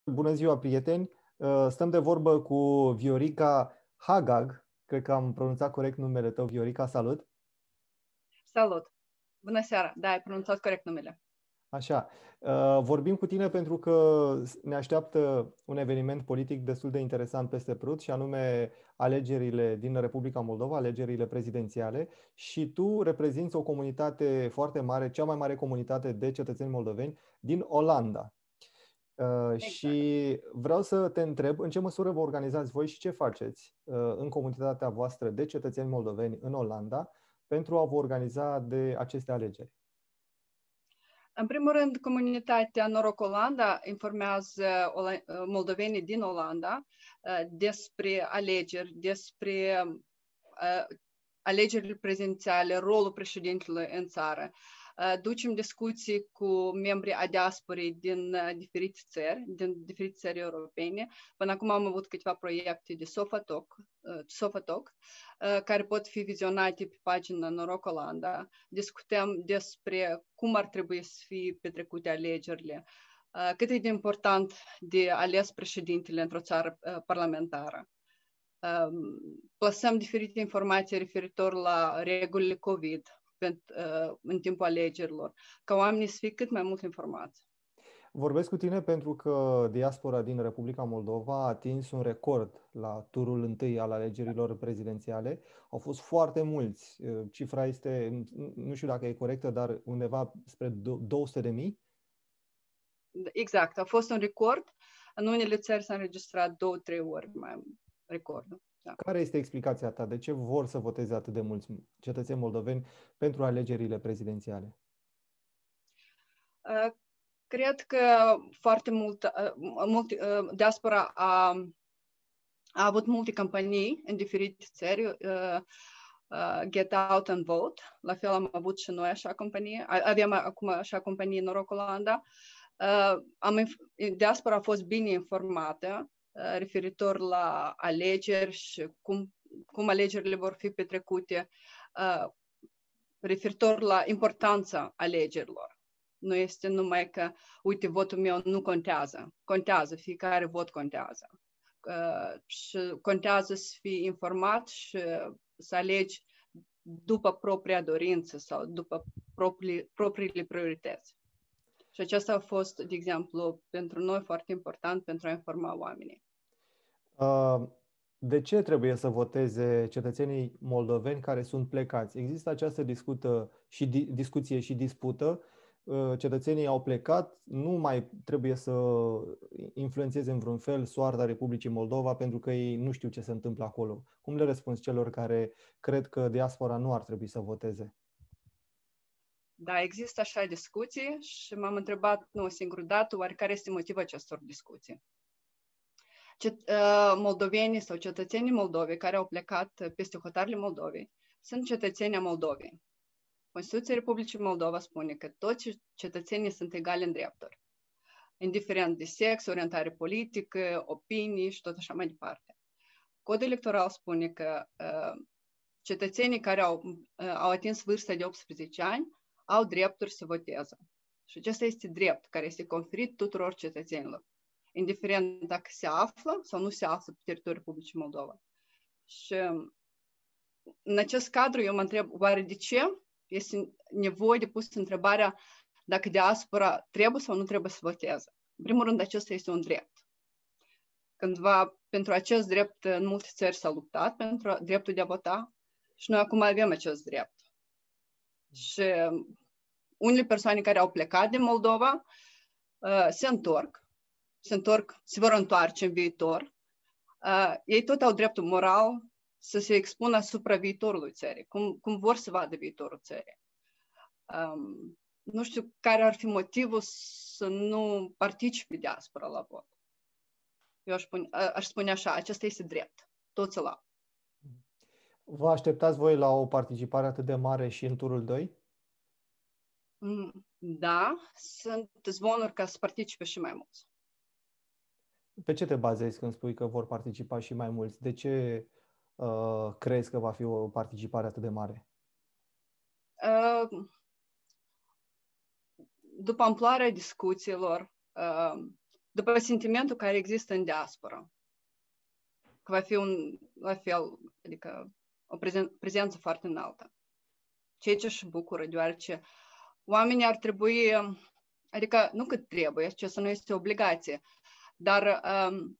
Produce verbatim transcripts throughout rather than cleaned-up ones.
Bună ziua, prieteni! Stăm de vorbă cu Viorica Hagag. Cred că am pronunțat corect numele tău, Viorica. Salut! Salut! Bună seara! Da, ai pronunțat corect numele. Așa. Vorbim cu tine pentru că ne așteaptă un eveniment politic destul de interesant peste Prut, și anume alegerile din Republica Moldova, alegerile prezidențiale, și tu reprezinți o comunitate foarte mare, cea mai mare comunitate de cetățeni moldoveni din Olanda. Uh, Exact. și vreau să te întreb în ce măsură vă organizați voi și ce faceți uh, în comunitatea voastră de cetățeni moldoveni în Olanda pentru a vă organiza de aceste alegeri. În primul rând, comunitatea Noroc Olanda informează moldovenii din Olanda despre alegeri, despre alegerile prezidențiale, rolul președintelui în țară. Ducem discuții cu membrii a diasporei din diferite țări, din diferite țări europene. Până acum am avut câteva proiecte de Sofatalk, Sofatalk care pot fi vizionate pe pagina Noroc Olanda. Discutăm despre cum ar trebui să fie petrecute alegerile, cât e de important de ales președintele într-o țară parlamentară. Plasăm diferite informații referitor la regulile COVID în timpul alegerilor, ca oamenii să fie cât mai mult informați. Vorbesc cu tine pentru că diaspora din Republica Moldova a atins un record la turul întâi al alegerilor prezidențiale. Au fost foarte mulți. Cifra este, nu știu dacă e corectă, dar undeva spre două sute de mii. Exact, a fost un record. În unele țări s-a înregistrat două, trei ori mai recordul. Da. Care este explicația ta? De ce vor să voteze atât de mulți cetățeni moldoveni pentru alegerile prezidențiale? Uh, cred că foarte mult, uh, mult uh, diaspora a, a avut multe campanii în diferite țări. Uh, uh, Get Out and Vote. La fel am avut și noi așa companie. Avem acum așa companie Noroc Olanda. Uh, am, diaspora a fost bine informată uh, referitor la alegeri și cum, cum alegerile vor fi petrecute, uh, referitor la importanța alegerilor. Nu este numai că, uite, votul meu nu contează. Contează, fiecare vot contează. Uh, și contează să fii informat și să alegi după propria dorință sau după proprii, propriile priorități. Și acesta a fost, de exemplu, pentru noi foarte important pentru a informa oamenii. De ce trebuie să voteze cetățenii moldoveni care sunt plecați? Există această discută și discuție și dispută. Cetățenii au plecat, nu mai trebuie să influențeze în vreun fel soarta Republicii Moldova pentru că ei nu știu ce se întâmplă acolo. Cum le răspunzi celor care cred că diaspora nu ar trebui să voteze? Da, există așa discuții și m-am întrebat nu o singură dată oare care este motivul acestor discuții. Cet- uh, moldovenii sau cetățenii Moldovei care au plecat peste hotarele Moldovei sunt cetățenii Moldovei. Constituția Republicii Moldova spune că toți cetățenii sunt egali în drepturi, indiferent de sex, orientare politică, opinii și tot așa mai departe. Codul electoral spune că uh, cetățenii care au, uh, au atins vârsta de optsprezece ani au drepturi să voteze. Și acesta este drept care este conferit tuturor cetățenilor, indiferent dacă se află sau nu se află pe teritoriul Republicii Moldova. Și în acest cadru eu mă întreb, oare de ce este nevoie de pus întrebarea dacă diaspora trebuie sau nu trebuie să voteze? În primul rând, acesta este un drept. Cândva pentru acest drept în multe țări s-a luptat pentru dreptul de a vota și noi acum avem acest drept. Și unele persoane care au plecat din Moldova uh, se întorc, se întorc, se vor întoarce în viitor. Uh, ei tot au dreptul moral să se expună asupra viitorului țării, cum, cum vor să vadă viitorul țării. Um, nu știu care ar fi motivul să nu participe diaspora la vot. Eu aș spune, aș spune așa, acesta este drept, toți îl au. Vă așteptați voi la o participare atât de mare și în turul doi? Da, sunt zvonuri ca să participe și mai mulți. Pe ce te bazezi când spui că vor participa și mai mulți? De ce uh, crezi că va fi o participare atât de mare? Uh, după amploarea discuțiilor, uh, după sentimentul care există în diaspora. Că va fi un, la fel, adică o prezen- prezență foarte înaltă. Ceea ce își bucură, deoarece oamenii ar trebui, adică nu cât trebuie, ce să nu este obligație, dar um,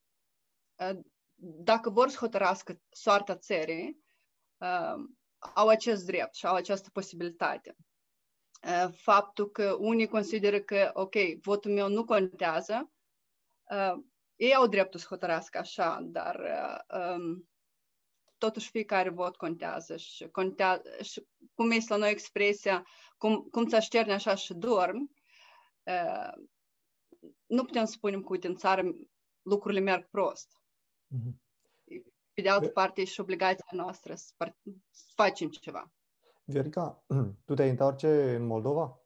dacă vor să hotărască soarta țării, um, au acest drept și au această posibilitate. Uh, faptul că unii consideră că, ok, votul meu nu contează, uh, ei au dreptul să hotărască așa, dar uh, um, totuși fiecare vot contează și, contează, și cum este la noi expresia, cum, cum ți așterne așa și dormi, uh, nu putem să spunem că, uite, în țară lucrurile merg prost. Mm-hmm. Pe de altă parte, e și obligația noastră să, să facem ceva. Viorica, tu te-ai întoarce în Moldova?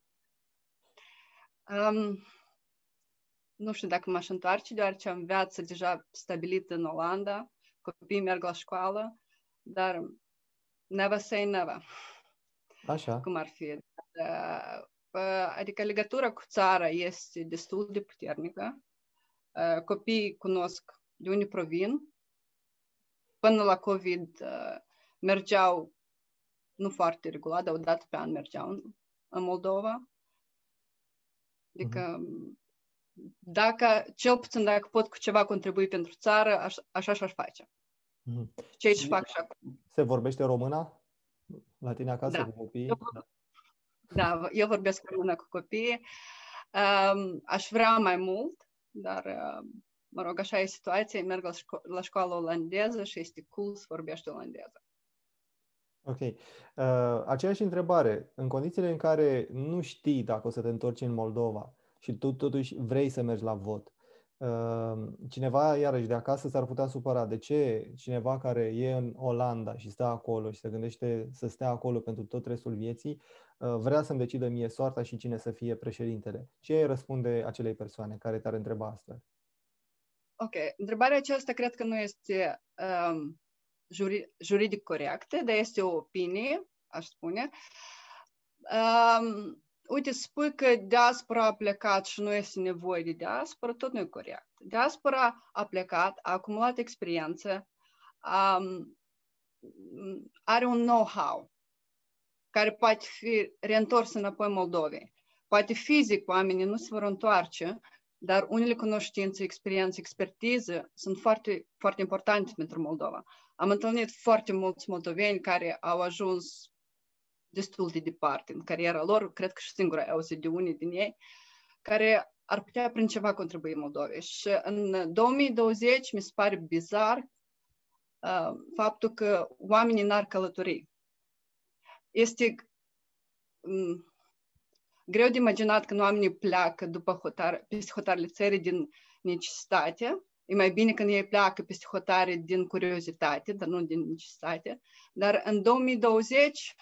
Um, nu știu dacă m-aș întoarce, deoarece am viață deja stabilită în Olanda, copiii merg la școală, dar never say never. Așa. Cum ar fi. Adică legătura cu țara este destul de puternică. Copiii cunosc de unde provin. Până la COVID mergeau, nu foarte regulat, dar o dată pe an mergeau în Moldova. Adică, uh-huh. dacă, cel puțin dacă pot cu ceva contribui pentru țară, aș, așa și-aș face. Uh-huh. Ce aici fac și acum. Se vorbește română la tine acasă da. cu copiii? Eu, da, eu vorbesc română cu copiii. Um, aș vrea mai mult, dar, uh, mă rog, așa e situația. Merg la, șco- la școală olandeză și este cool să vorbești olandeză. Ok. Uh, aceeași întrebare. În condițiile în care nu știi dacă o să te întorci în Moldova și tu totuși vrei să mergi la vot, uh, cineva, iarăși, de acasă s-ar putea supăra. De ce cineva care e în Olanda și stă acolo și se gândește să stea acolo pentru tot restul vieții, uh, vrea să-mi decidă mie soarta și cine să fie președintele? Ce îi răspunde acelei persoane care te-ar întreba astfel? Ok. Întrebarea aceasta cred că nu este um, juridic corectă, dar este o opinie, aș spune. Um, uite, spui că diaspora a plecat și nu este nevoie de diaspora, tot nu e corect. Diaspora a plecat, a acumulat experiență, um, are un know-how care poate fi reîntors înapoi Moldovei. Poate fizic oamenii nu se vor întoarce, dar unele cunoștințe, experiențe, expertiză sunt foarte, foarte importante pentru Moldova. Am întâlnit foarte mulți moldoveni care au ajuns destul de departe în cariera lor, cred că și singur ai auzit de unii din ei, care ar putea prin ceva contribui Moldovei. Și în două mii douăzeci mi se pare bizar uh, faptul că oamenii n-ar călători. Este um, greu de imaginat când oamenii pleacă după hotar, peste hotarele țării din necesitate. E mai bine când ei pleacă peste hotare din curiozitate, dar nu din necesitate. Dar în două mii douăzeci,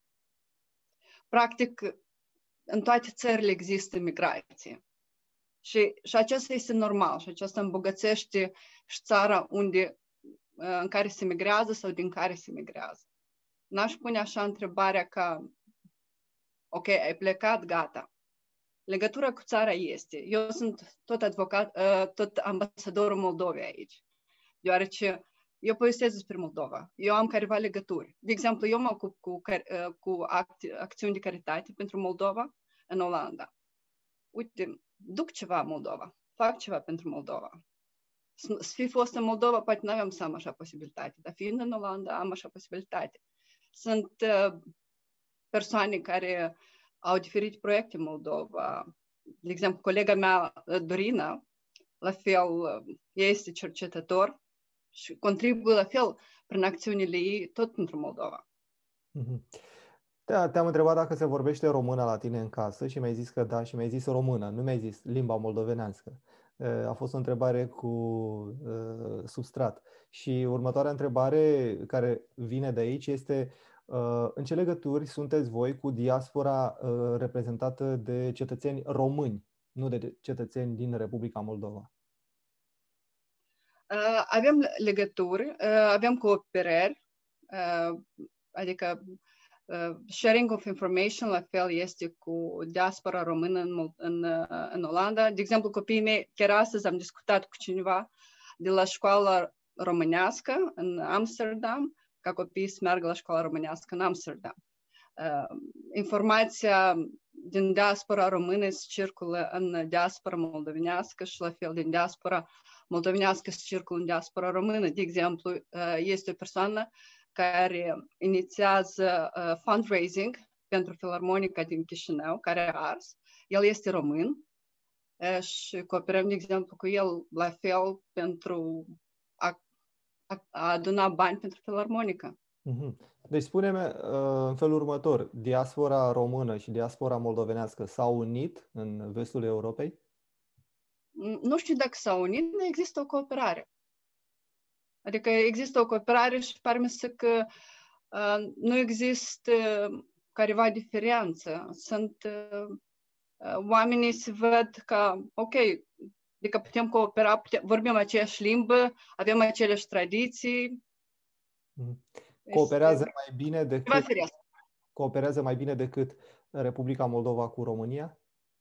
practic, în toate țările există migrație. Și, și acesta este normal și acesta îmbogățește și țara unde, în care se migrează sau din care se migrează. N-aș pune așa întrebarea ca ok, ai plecat, gata. Legătura cu țara este. Eu sunt tot advocat, tot ambasadorul Moldovei aici, deoarece eu povestesc despre Moldova. Eu am careva legături. De exemplu, eu mă ocup cu, cu acti- acțiuni de caritate pentru Moldova în Olanda. Uite, duc ceva în Moldova, fac ceva pentru Moldova. Să fi fost în Moldova, poate nu aveam să am așa posibilitate, dar fiind în Olanda, am așa posibilitate. Sunt uh, persoane care au diferite proiecte în Moldova. De exemplu, colega mea, Dorina, la fel, ea este cercetător și contribuie la fel prin acțiunile ei tot pentru Moldova. Mm-hmm. Te- te-am întrebat dacă se vorbește română la tine în casă și mi-ai zis că da și mi-ai zis română, nu mi-ai zis limba moldovenească. A fost o întrebare cu uh, substrat. Și următoarea întrebare care vine de aici este uh, în ce legături sunteți voi cu diaspora uh, reprezentată de cetățeni români, nu de cetățeni din Republica Moldova? Uh, avem legături, uh, avem cooperări, uh, adică Uh, sharing of information, la fel, este cu diaspora română în, în, în Olanda. De exemplu, copiii mei, chiar astăzi am discutat cu cineva de la școala românească în Amsterdam, ca copiii să meargă la școala românească în Amsterdam. Uh, informația din diaspora română se circulă în diaspora moldovenească și la fel din diaspora moldovenească se circulă în diaspora română. De exemplu, uh, este o persoană care inițiază uh, fundraising pentru Filarmonica din Chișinău, care a ars. El este român uh, și cooperăm, de exemplu, cu el la fel pentru a, a, a aduna bani pentru Filarmonica. Mm-hmm. Deci spune-mi uh, în felul următor, diaspora română și diaspora moldovenească s-au unit în vestul Europei? Nu știu dacă s-au unit, dar există o cooperare. Adică există o cooperare și pare să că uh, nu există careva diferență. Sunt uh, oamenii se văd ca, ok, adică putem coopera, putem, vorbim aceeași limbă, avem aceleași tradiții. Cooperează este... mai bine decât firească. Cooperează mai bine decât Republica Moldova cu România?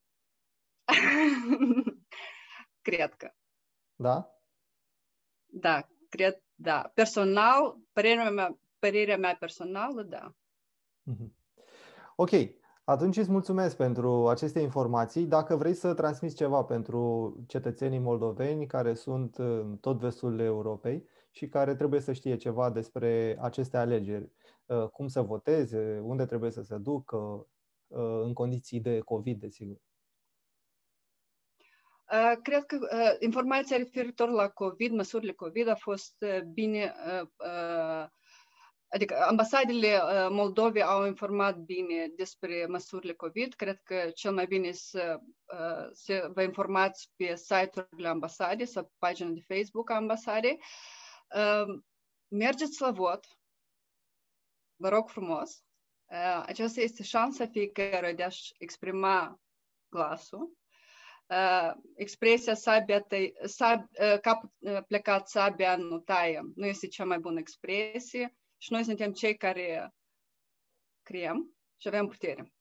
Cred că. Da? Da, cred, da. Personal, părerea mea, părerea mea personală, da. Mm-hmm. Ok. Atunci îți mulțumesc pentru aceste informații. Dacă vrei să transmiți ceva pentru cetățenii moldoveni care sunt în tot vestul Europei și care trebuie să știe ceva despre aceste alegeri, cum să voteze, unde trebuie să se ducă, în condiții de COVID, desigur. Cred că informația referitor la COVID, măsurile COVID, a fost bine. Adică ambasadele Moldovei au informat bine despre măsurile COVID. Cred că cel mai bine să, să vă informați pe site-urile ambasadei sau pe pagina de Facebook a ambasadei. Mergeți la vot. Vă rog frumos. Aceasta este șansa fiecare de a-și exprima glasul. Expresia sabia tăi, sab, cap plecat sabia nu taie nu este cea mai bună expresie. Și noi suntem cei care creăm și avem putere.